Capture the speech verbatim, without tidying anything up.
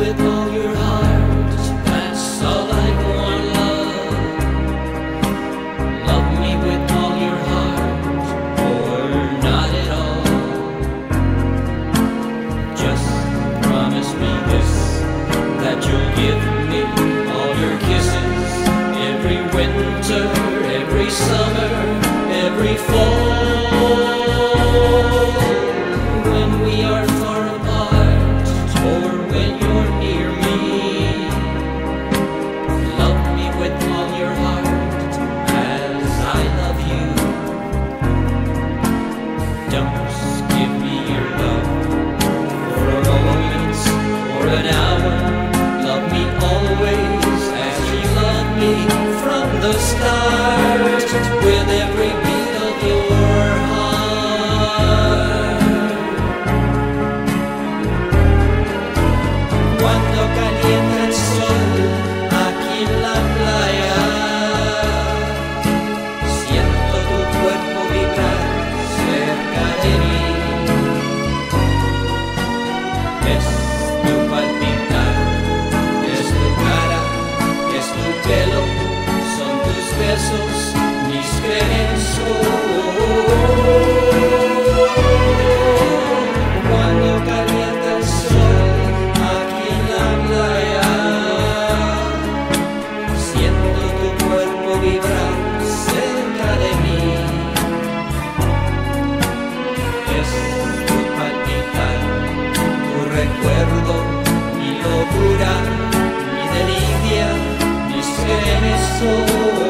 with all your heart, that's all I want, love. Love me with all your heart, or not at all. Just promise me this, that you'll give me all your kisses, every winter, every summer, every fall. When we are far apart, or when you're near me, love me with all your heart, as I love you. Don't give me your love for a moment or an hour. Love me always as you love me from the start, with every beat of your heart. Cuando calienta el sol aquí en la playa, siento tu cuerpo vibrar cerca de mí. Es tu palpitar, es tu cara, es tu pelo, son tus besos, mis creencias. Cuando calienta el sol aquí en la playa, siento tu cuerpo vibrar cerca de mí. Es tu palpitar, tu recuerdo, mi locura, mi delicia, mis creencias.